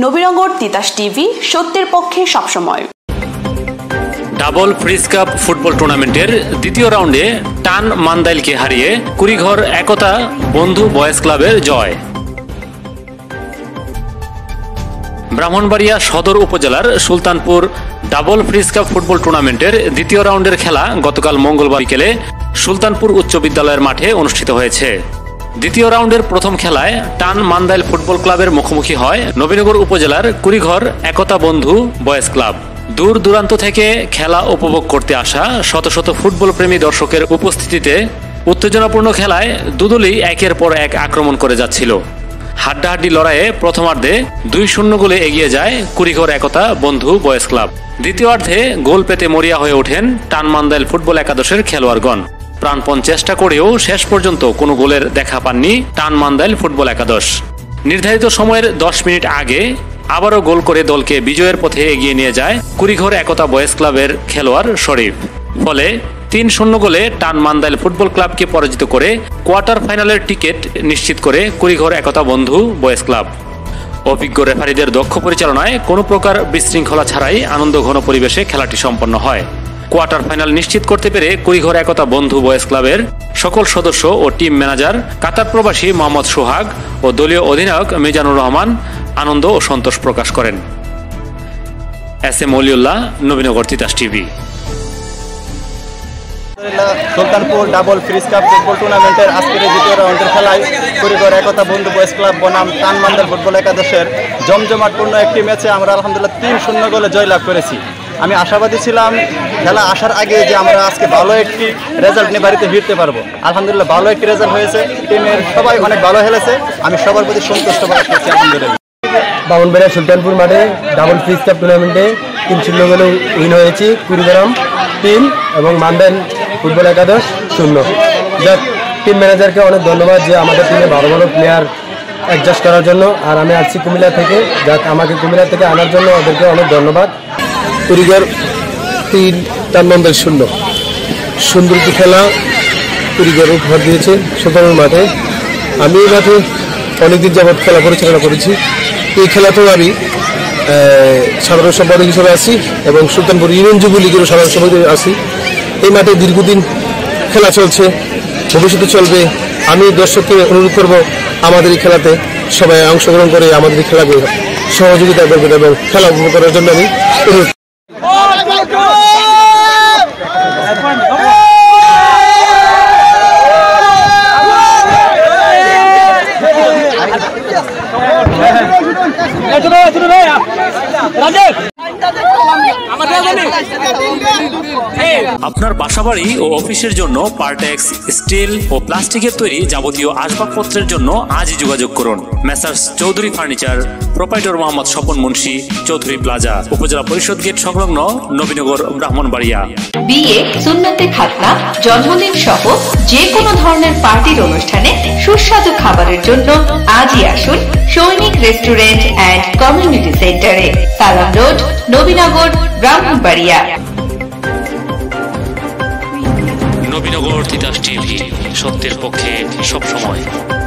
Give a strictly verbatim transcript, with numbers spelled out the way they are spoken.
Nabinagar Titas TV, সত্যের পক্ষে সবসময়। ডাবল ফ্রিজ কাপ ফুটবল টুর্নামেন্টের দ্বিতীয় রাউন্ডে টান মান্দাইলকে হারিয়ে কুড়িঘর একতা বন্ধু বয়েজ ক্লাবের জয়। ব্রাহ্মণবাড়িয়া সদর উপজেলার Sultanpur double fridge cup football টুর্নামেন্টের দ্বিতীয় রাউন্ডের খেলা গতকাল মঙ্গলবার বিকেলে সুলতানপুর উচ্চ বিদ্যালয়ের মাঠে অনুষ্ঠিত হয়েছে। দ্বিতীয় রাউন্ডের প্রথম খেলায় টান মান্দাইল ফুটবল ক্লাবের মুখোমুখি হয় নবীনগর উপজেলার কুড়িঘর একতা বন্ধু বয়েজ ক্লাব। দূর দূরান্ত থেকে খেলা উপভোগ করতে আসা শত শত ফুটবল প্রেমী দর্শকের উপস্থিতিতে উত্তেজনাপূর্ণ খেলায় দুদলই একের পর এক আক্রমণ করে যাচ্ছিল। হাড্ডাহাড্ডি লড়াইয়ে প্রথমার্ধে দুই শূন্য গোলে এগিয়ে যায় কুড়িঘর একতা বন্ধু বয়েজ ক্লাব। দ্বিতীয়ার্ধে গোল পেতে মরিয়া হয়ে ওঠেন টান মান্দাইল ফুটবল একাদশের খেলোয়াড়গণ। প্রাণপণ চেষ্টা করেও শেষ পর্যন্ত কোনো গোলের দেখা পাননি টান মান্দাইল ফুটবল একাদশ। নির্ধারিত সময়ের দশ মিনিট আগে আবারও গোল করে দলকে বিজয়ের পথে এগিয়ে নিয়ে যায় কুড়িঘর একতা বয়েজ ক্লাবের খেলোয়াড় শরীফ। ফলে তিন শূন্য গোলে টান মান্দাইল ফুটবল ক্লাবকে পরাজিত করে কোয়ার্টার ফাইনালের টিকিট নিশ্চিত করে কুড়িঘর একতা বন্ধু বয়েজ ক্লাব। অভিজ্ঞ রেফারিদের দক্ষ পরিচালনায় কোনো প্রকার বিশৃঙ্খলা ছাড়াই আনন্দ ঘন পরিবেশে খেলাটি সম্পন্ন হয়। কোয়ার্টার ফাইনাল নিশ্চিত করতে পেরে কুড়িঘর একতা বন্ধু বয়েজ ক্লাবের সকল সদস্য ও টিম ম্যানেজার, কাতার প্রবাসী মোহাম্মদ সোহাগ ও দলীয় অধিনায়ক মিজানুর রহমান আনন্দ ও সন্তোষ প্রকাশ করেন। S M Oliullah, Nabinagar Titas TV. Sultanpur double fridge cup football টুর্নামেন্টের আজকের দ্বিতীয় রাউন্ডের খেলায় কুড়িঘর একতা বন্ধু বয়েজ ক্লাব বনাম টান মান্দাইল ফুটবল একাদশের জমজমাটপূর্ণ একটি ম্যাচে আমরা আলহামদুলিল্লাহ তিন শূন্য গোলে জয়লাভ করেছি। আমি আশাবাদী ছিলাম খেলা আসার আগে যে আমরা আজকে ভালো একটি রেজাল্ট নিয়ে বাড়িতে ফিরতে পারবো। আলহামদুলিল্লাহ ভালো একটি রেজাল্ট হয়েছে, টিমের সবাই অনেক ভালো খেলেছে, আমি সবার প্রতি সন্তুষ্ট প্রকাশ করছি। আলহামদুলিল্লাহ ব্রাহ্মণবাড়িয়া সুলতানপুর মাঠে ডাবল ফ্রিজ কাপ টুর্নামেন্টে তিন শূন্য গোলে উইন হয়েছি। কুড়িগ্রাম তিন এবং মান্দাইল ফুটবল একাদশ শূন্য। যাক, টিম ম্যানেজারকে অনেক ধন্যবাদ যে আমাদের টিমে ভালো ভালো প্লেয়ার অ্যাডজাস্ট করার জন্য। আর আমি আসছি কুমিল্লা থেকে, যাক আমাকে কুমিল্লা থেকে আনার জন্য ওদেরকে অনেক ধন্যবাদ। কুড়িঘর তিন টান মান্দাইল শূন্য, সুন্দর একটি খেলা কুড়িঘর উপহার দিয়েছে সুলতানপুর মাঠে। আমি এই মাঠে অনেকদিন যাবৎ খেলা পরিচালনা করেছি। এই খেলাতেও আমি সাধারণ সম্পাদক হিসেবে আছি এবং সুলতানপুর ইউনিয়ন যুবলীগেরও সাধারণ সম্পাদক আছি। এই মাঠে দীর্ঘদিন খেলা চলছে, ভবিষ্যতে চলবে। আমি দর্শককে অনুরোধ করব আমাদের এই খেলাতে সবাই অংশগ্রহণ করে আমাদের এই খেলাকে সহযোগিতা করবেন এবং খেলা উপভোগ করার জন্য আমি অনুরোধ। আপনার বাসাবাড়ি ও অফিসের জন্য পার্টেক্স, স্টিল ও প্লাস্টিকের তৈরি যাবতীয় আসবাবপত্রের জন্য আজই যোগাযোগ করুন। Messrs Chowdhury furniture, proprietor Mohammad Swapan Munshi, Chowdhury plaza, উপজেলা পরিষদ গেট সংলগ্ন, নবীনগর, ব্রাহ্মণবাড়িয়া। বিয়ে, সুন্নতে খাতনা, জন্মদিন সহ যে কোনো ধরনের পার্টির অনুষ্ঠানে সুস্বাদু খাবারের জন্য আজই আসুন সৈনিক রেস্টুরেন্ট অ্যান্ড কমিউনিটি সেন্টারে, সালাম রোড, নবীনগর, ব্রাহ্মণবাড়িয়া। নবীনগর তিতাস টিভি, সত্যের পক্ষে সবসময়।